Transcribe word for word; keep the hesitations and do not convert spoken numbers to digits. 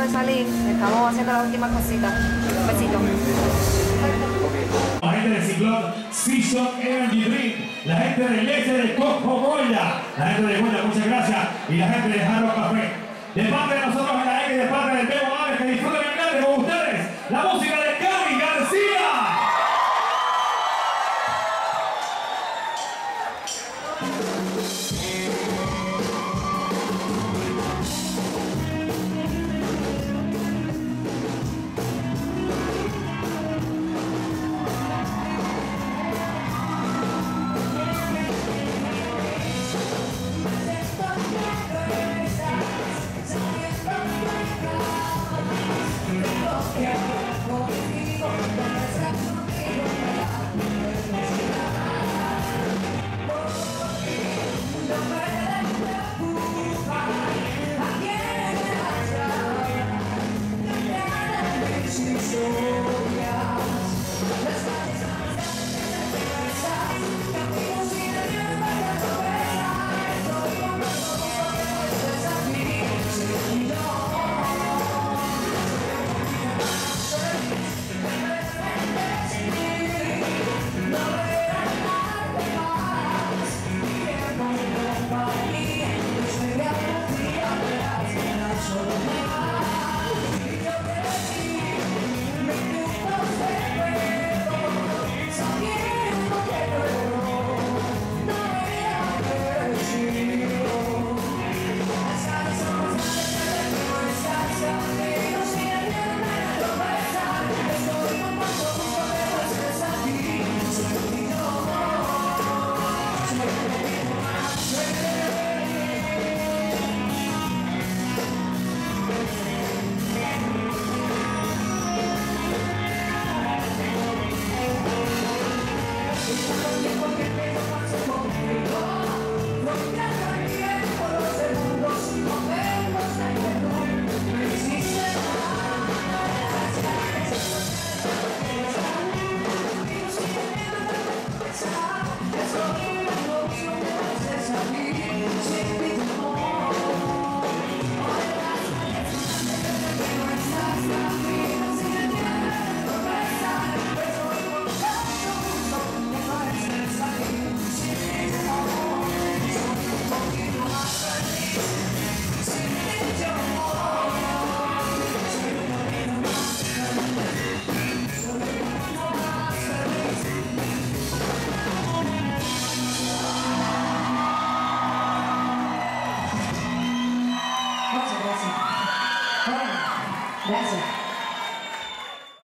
de salir, estamos haciendo las últimas cositas. Un besito. La gente de Ciclón, Season Energy Drink, la gente de Leche de Coco Goya, la gente de Goya, muchas gracias, y la gente de Jarro Café. De parte de nosotros en la X, de parte del Bebo Aves, que disfruten el cante con ustedes, la música de Cami García. Gracias.